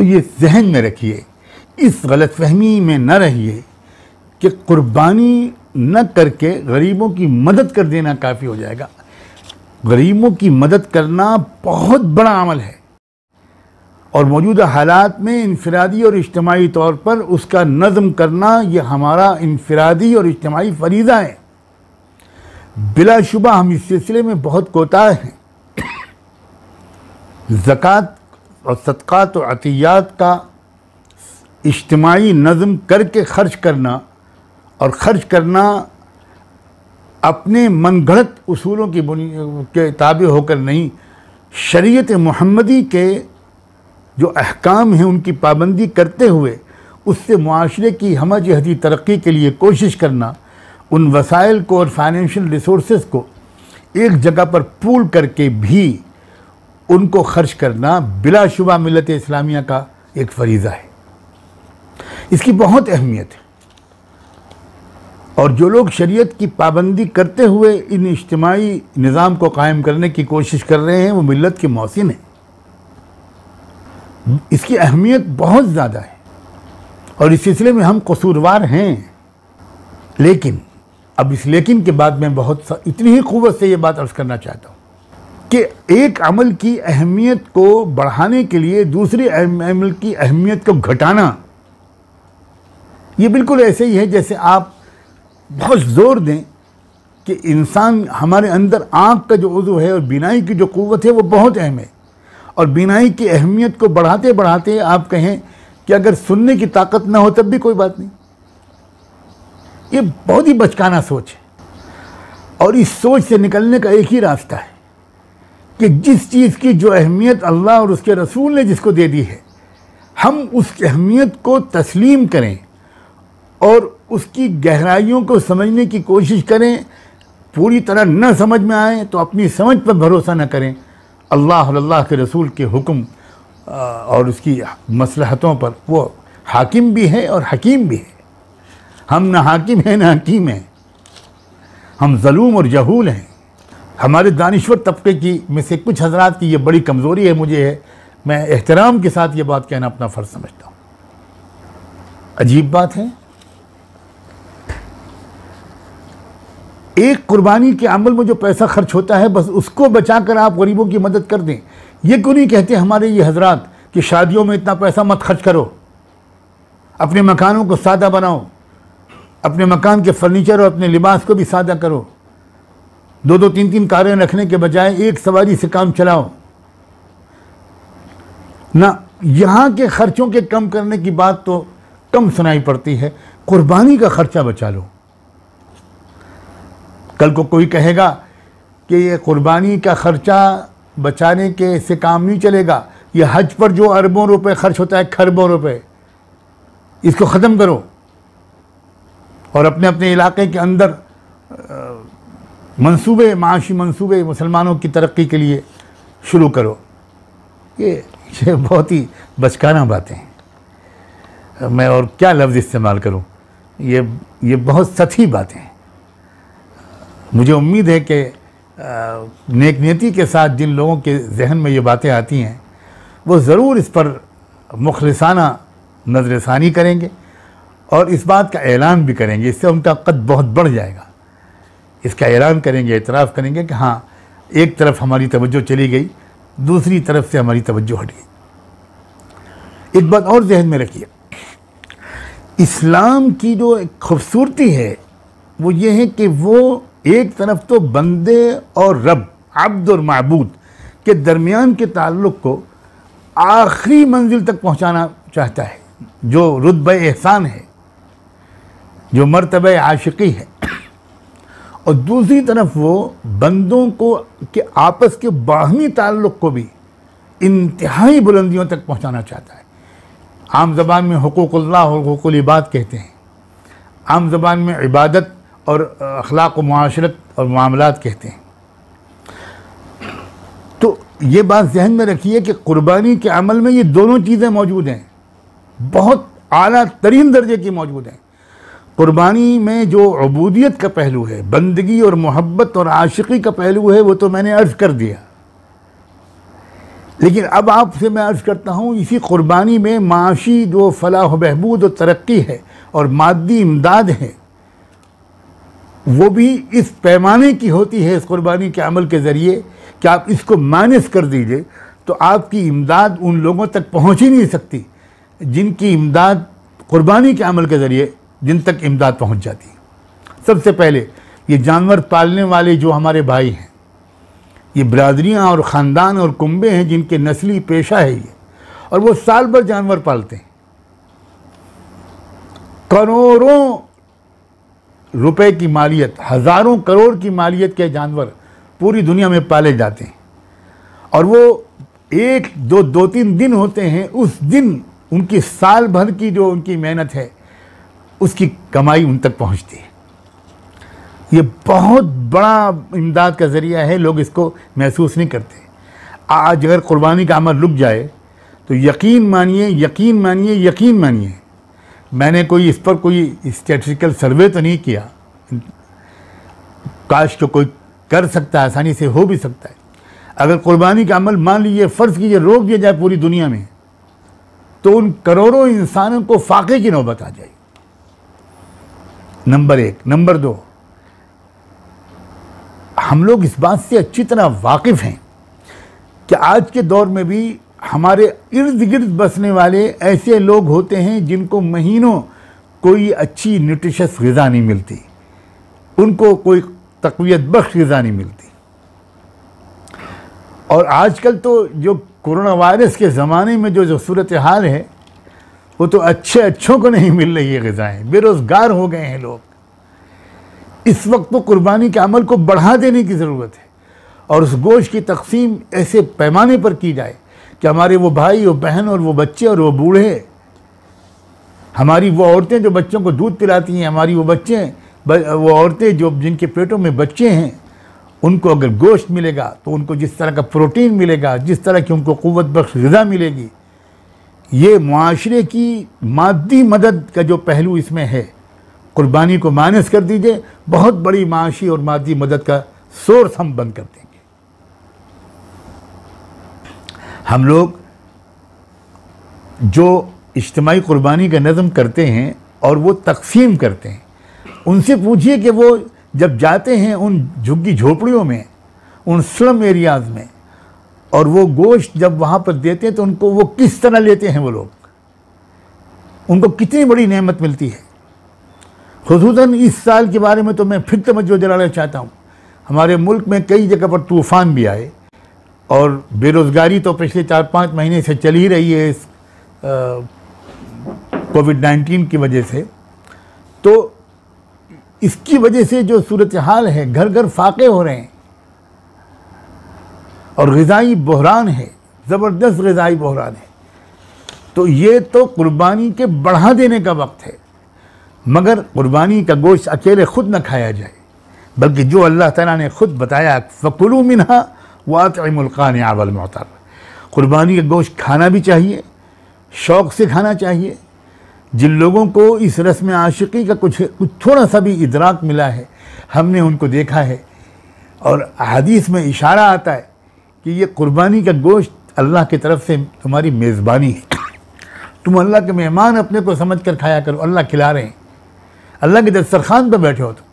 तो ये जहन में रखिए, इस गलतफहमी में न रहिए कि कुर्बानी न करके गरीबों की मदद कर देना काफ़ी हो जाएगा। गरीबों की मदद करना बहुत बड़ा अमल है और मौजूदा हालात में इनफरादी और इज्तिमाई तौर पर उसका नज़म करना ये हमारा इनफरादी और इज्तिमाई फरीज़ा है। बिलाशुबा हम इस सिलसिले में बहुत कोताह हैं। ज़कात और सदक़ात और अतियात का इज्तिमाई नज़म करके ख़र्च करना और ख़र्च करना अपने मनगढ़ंत उसूलों की के ताबे होकर नहीं, शरीयत मुहम्मदी के जो अहकाम हैं उनकी पाबंदी करते हुए उससे मुआशरे की हमजहती तरक्की के लिए कोशिश करना, उन वसाइल को और फाइनेंशियल रिसोर्सेज को एक जगह पर पूल करके भी उनको खर्च करना बिलाशुबा मिल्लत इस्लामिया का एक फरीज़ा है। इसकी बहुत अहमियत है और जो लोग शरीयत की पाबंदी करते हुए इन इज्तिमाई निज़ाम को कायम करने की कोशिश कर रहे हैं वो मिल्लत के मौसिन हैं। इसकी अहमियत बहुत ज़्यादा है और इस सिलसिले में हम कसूरवार हैं। लेकिन अब इस लेकिन के बाद मैं इतनी ही क़ुव्वत से ये बात अर्ज़ करना चाहता हूँ कि एक अमल की अहमियत को बढ़ाने के लिए दूसरे अमल की अहमियत को घटाना ये बिल्कुल ऐसे ही है जैसे आप बहुत ज़ोर दें कि इंसान, हमारे अंदर आँख का जो उज़्व है और बीनाई की जो क़ुव्वत है वो बहुत अहम है और बीनाई की अहमियत को बढ़ाते बढ़ाते आप कहें कि अगर सुनने की ताकत ना हो तब भी कोई बात नहीं। ये बहुत ही बचकाना सोच है और इस सोच से निकलने का एक ही रास्ता है कि जिस चीज़ की जो अहमियत अल्लाह और उसके रसूल ने जिसको दे दी है, हम उस अहमियत को तस्लीम करें और उसकी गहराइयों को समझने की कोशिश करें। पूरी तरह न समझ में आए तो अपनी समझ पर भरोसा न करें, अल्लाह और अल्लाह के रसूल के हुक्म और उसकी मसलहतों पर वो हाकिम भी है और हकीम भी है। हम न हाकिम हैं न हकीम हैं, हम ज़लूम और जहूल हैं। हमारे दानिश्वर तबके की में से कुछ हज़रात की ये बड़ी कमज़ोरी है, मुझे है, मैं एहतराम के साथ ये बात कहना अपना फ़र्ज़ समझता हूँ। अजीब बात है, एक कुर्बानी के अमल में जो पैसा खर्च होता है बस उसको बचाकर आप गरीबों की मदद कर दें। ये क्यों नहीं कहते हमारे ये हजरात कि शादियों में इतना पैसा मत खर्च करो, अपने मकानों को सादा बनाओ, अपने मकान के फर्नीचर और अपने लिबास को भी सादा करो, 2-2 3-3 कारें रखने के बजाय एक सवारी से काम चलाओ ना। यहाँ के खर्चों के कम करने की बात तो कम सुनाई पड़ती है, कुर्बानी का खर्चा बचा लो। कल को कोई कहेगा कि ये कुर्बानी का खर्चा बचाने के से काम नहीं चलेगा, ये हज पर जो अरबों रुपए खर्च होता है, खरबों रुपए, इसको ख़त्म करो और अपने अपने इलाके के अंदर मंसूबे, माशी मंसूबे मुसलमानों की तरक्की के लिए शुरू करो। ये बहुत ही बचकाना बातें हैं, मैं और क्या लफ्ज़ इस्तेमाल करूं, ये बहुत सच्ची बातें हैं। मुझे उम्मीद है कि नेक नीयती के साथ जिन लोगों के जहन में ये बातें आती हैं वो ज़रूर इस पर मुखलिसाना नज़रसानी करेंगे और इस बात का ऐलान भी करेंगे। इससे उनका कद बहुत बढ़ जाएगा। इसका ऐलान करेंगे, एतराफ़ करेंगे कि हाँ, एक तरफ हमारी तवज्जो चली गई, दूसरी तरफ से हमारी तवज्जो हट गई। एक बात और जहन में रखिए, इस्लाम की जो एक खूबसूरती है वो ये है कि वो एक तरफ तो बंदे और रब, अब्द और माबूद के दरमियान के ताल्लुक़ को आखिरी मंजिल तक पहुँचाना चाहता है, जो रुतबा एहसान है, जो मर्तबा आशिकी है, और दूसरी तरफ वो बंदों को के आपस के बाहमी ताल्लुक़ को भी इंतहाई बुलंदियों तक पहुँचाना चाहता है। आम ज़बान में हुकूकुल्लाह और हुकूकुल इबाद कहते हैं, आम ज़बान में इबादत और अखलाक व मुआशरत और मामलात कहते हैं। तो ये बात जहन में रखिए कि कुर्बानी के अमल में ये दोनों चीज़ें मौजूद हैं, बहुत आला तरीन दर्जे की मौजूद हैं। कुर्बानी में जो उबूदियत का पहलू है, बंदगी और मोहब्बत और आशिकी का पहलू है, वो तो मैंने अर्ज़ कर दिया। लेकिन अब आपसे मैं अर्ज़ करता हूँ, इसी क़ुरबानी में माशी जो फलाह बहबूद और तरक्की है और मादी इमदाद है, वो भी इस पैमाने की होती है इस क़ुरबानी के अमल के ज़रिए कि आप इसको माइनस कर दीजिए तो आपकी इमदाद उन लोगों तक पहुँच ही नहीं सकती जिनकी इमदाद क़ुरबानी के अमल के ज़रिए जिन तक इमदाद पहुँच जाती है। सबसे पहले ये जानवर पालने वाले जो हमारे भाई हैं, ये बरादरियाँ और ख़ानदान और कुंबे हैं जिनके नस्ली पेशा है ये, और वो साल भर जानवर पालते हैं। करोड़ों रुपए की मालियत, हज़ारों करोड़ की मालियत के जानवर पूरी दुनिया में पाले जाते हैं, और वो एक दो तीन दिन होते हैं, उस दिन उनकी साल भर की जो उनकी मेहनत है उसकी कमाई उन तक पहुंचती है। ये बहुत बड़ा इमदाद का ज़रिया है, लोग इसको महसूस नहीं करते। आज अगर क़ुरबानी का अमल रुक जाए तो यकीन मानिए, मैंने कोई इस पर कोई स्टैटिस्टिकल सर्वे तो नहीं किया, काश तो कोई कर सकता है, आसानी से हो भी सकता है। अगर क़ुरबानी का अमल मान लीजिए फ़र्ज़ कीजिए रोक दिया जाए पूरी दुनिया में, तो उन करोड़ों इंसानों को फाके की नौबत आ जाएगी। नंबर एक। नंबर दो, हम लोग इस बात से अच्छी तरह वाकिफ़ हैं कि आज के दौर में भी हमारे इर्द गिर्द बसने वाले ऐसे लोग होते हैं जिनको महीनों कोई अच्छी न्यूट्रिशस ग़िज़ा नहीं मिलती, उनको कोई तक़वियत बख्श ग़िज़ा नहीं मिलती। और आजकल तो जो कोरोना वायरस के ज़माने में जो सूरत हाल है, वो तो अच्छों को नहीं मिल रही है ग़िज़ाएँ, बेरोज़गार हो गए हैं लोग। इस वक्त तो क़ुरबानी के अमल को बढ़ा देने की ज़रूरत है, और उस गोश्त की तकसीम ऐसे पैमाने पर की जाए कि हमारे वो भाई और बहन और वो बच्चे और वो बूढ़े, हमारी वो औरतें जो बच्चों को दूध पिलाती हैं, हमारी वो वो औरतें जो जिनके पेटों में बच्चे हैं, उनको अगर गोश्त मिलेगा तो उनको जिस तरह का प्रोटीन मिलेगा, जिस तरह की उनको क़ुव्वत बख्श ग़िज़ा मिलेगी, ये मुआशरे की मादी मदद का जो पहलू इसमें है, क़ुरबानी को माइनस कर दीजिए, बहुत बड़ी माशी और मादी मदद का सोर्स हम बंद कर देंगे। हम लोग जो इज्तिमाई क़ुरबानी का नज़म करते हैं और वो तक़सीम करते हैं, उनसे पूछिए कि वो जब जाते हैं उन झुग्गी झोपड़ियों में, उन स्लम एरियाज़ में, और वो गोश्त जब वहाँ पर देते हैं तो उनको वो किस तरह लेते हैं, वो लोग, उनको कितनी बड़ी नेमत मिलती है। खुसूसन इस साल के बारे में तो मैं फिर तवज्जो दिलाना चाहता हूँ। हमारे मुल्क में कई जगह पर तूफ़ान भी आए, और बेरोज़गारी तो पिछले 4-5 महीने से चल ही रही है इस कोविड-19 की वजह से। तो इसकी वजह से जो सूरत हाल है, घर घर फाके हो रहे हैं और ग़िज़ाई बहरान है, ज़बरदस्त ग़िज़ाई बहरान है। तो ये तो क़ुरबानी के बढ़ा देने का वक्त है, मगर क़ुरबानी का गोश्त अकेले ख़ुद न खाया जाए, बल्कि जो अल्लाह ताला ने ख़ुद बताया, फ़कुलू मिन्हा वअतइमुल क़ानिअ वल मुअतर, क़ुरबानी का गोश्त खाना भी चाहिए, शौक़ से खाना चाहिए। जिन लोगों को इस रस्म आशिकी का कुछ थोड़ा सा भी इदराक मिला है, हमने उनको देखा है, और हदीस में इशारा आता है कि ये क़ुरबानी का गोश्त अल्लाह की तरफ से तुम्हारी मेज़बानी है, तुम अल्लाह के मेहमान अपने को समझ कर खाया करो। अल्लाह खिला रहे हैं, अल्लाह के दस्तरखान पर बैठे हो तुम।